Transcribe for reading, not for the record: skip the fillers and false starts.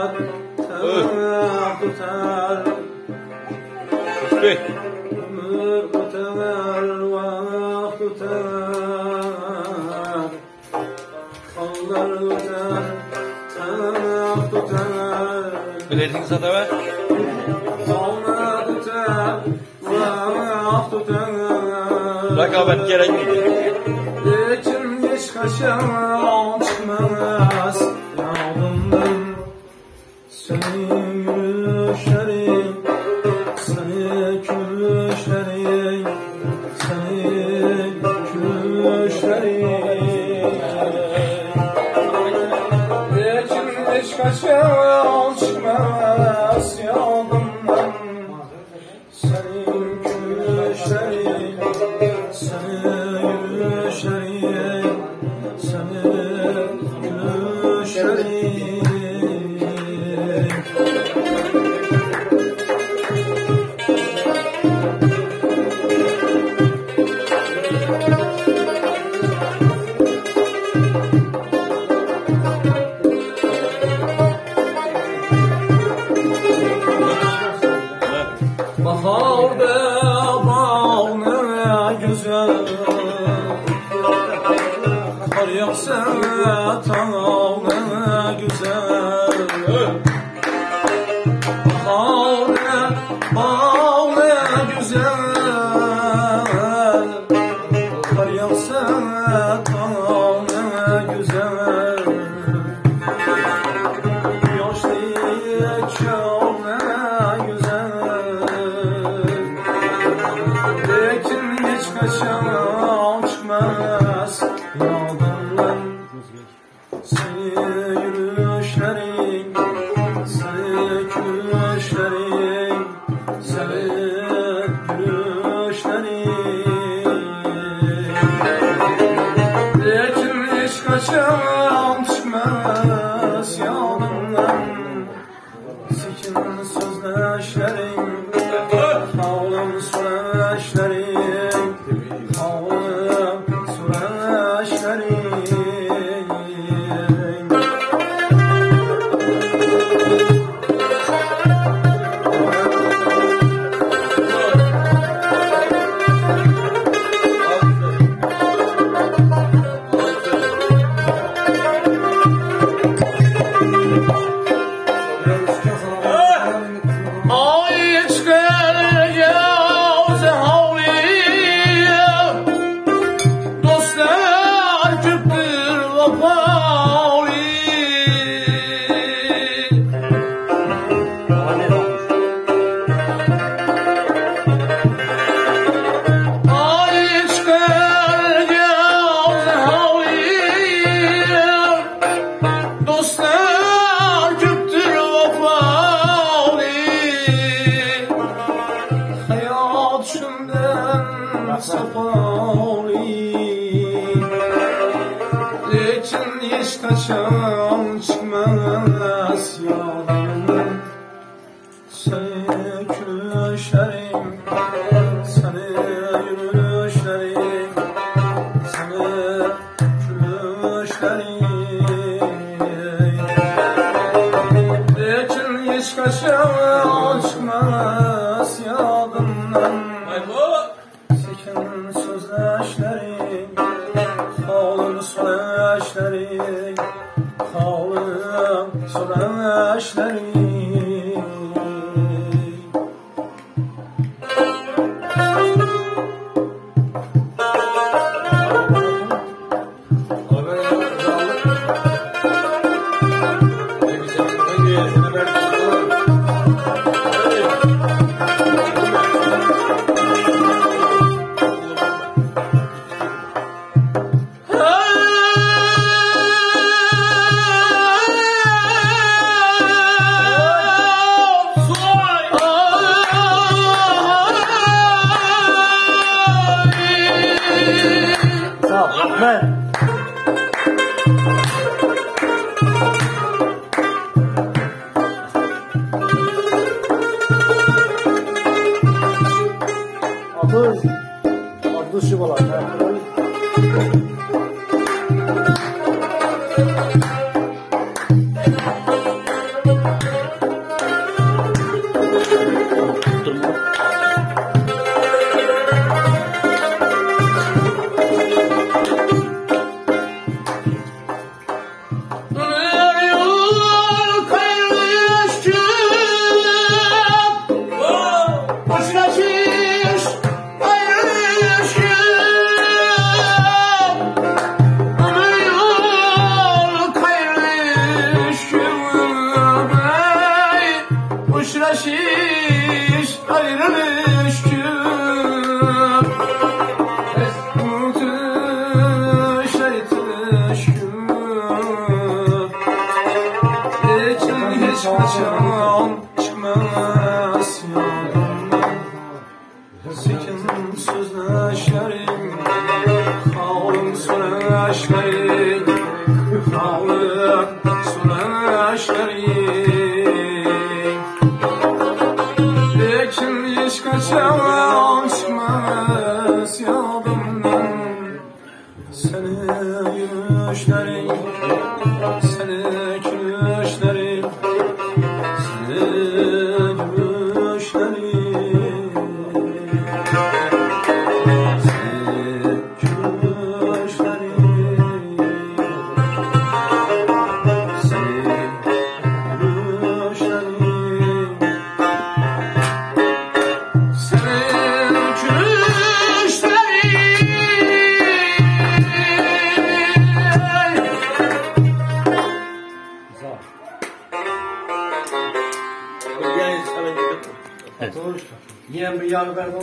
tutar. Ömür öter, vakt tutar. Onlar öter, takt tutar. Bilirsin zaten be? Onlar öter, vakt tutar. Rakabet gerek mi? Lekin hiç kaçan çıkmaz yağdımdan. Senin yürüyüşlerin, senin gülüşlerin, senin gülüşlerin. Lekin hiç kaçan çıkmaz yağdımdan. Senin gülüşlerin, senin yürüyüşlerin, senin gülüşlerin. Baharda bağ ne güzel, kar yağsa tağ ne güzel. Baharda bağ ne güzel, kar yağsa tağ ne güzel. Yaşlı çağ ne güzel. Lekin hiç kaçan çıkmaz yağdımdan. Senin yürüyüşlerin, senin gülüşlerin, senin gülüşlerin. Lekin hiç kaçan çıkmaz yağdımdan. Sekin sözleşlerin, havlum söyleşlerin, havlum söyleşlerin. Ay çıkar yağız havliye, dostlar küptür vefali. Ay çıkar yağız havliye, dostlar küptür vefali. Hayat şundan sefali. Lekin hiç kaçan çıkmaz yağdımdan. Senin gülüşlerin, senin yürüyüşlerin, senin gülüşlerin. Lekin hiç kaçan çıkmaz yağdımdan. Sekin sözleşlerin, havlum söyleşlerin, havlum söyleşlerin. şiş ayrılış gün Mutuş aytış gün Lekin hiç kaçan çıkmaz yadımdan Sekin sözleşlerim Halım söyleşlerim Halım söyleşlerim Lekin hiç kaçan çıkmaz yadımdan Seni yürüyüşlerim Seni gülüşlerim Seni gülüşlerim Yine bir yarı